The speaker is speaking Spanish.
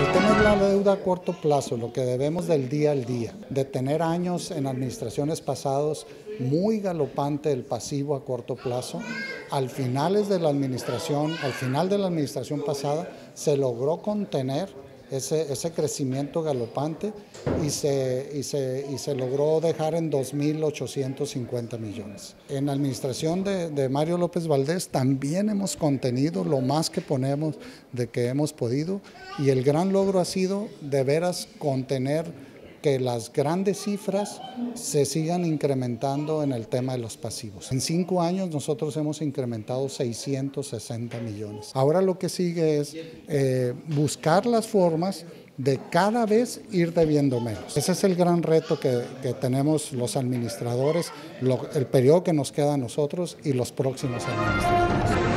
El tema es la deuda a corto plazo, lo que debemos del día al día, de tener años en administraciones pasadas muy galopante el pasivo a corto plazo. Al final de la administración pasada se logró contener ese crecimiento galopante y se logró dejar en 2.850 millones. En la administración de Mario López Valdés también hemos contenido lo más que ponemos de que hemos podido, y el gran logro ha sido de veras contener que las grandes cifras se sigan incrementando en el tema de los pasivos. En 5 años nosotros hemos incrementado 660 millones. Ahora lo que sigue es buscar las formas de cada vez ir debiendo menos. Ese es el gran reto que tenemos los administradores, el periodo que nos queda a nosotros y los próximos administradores.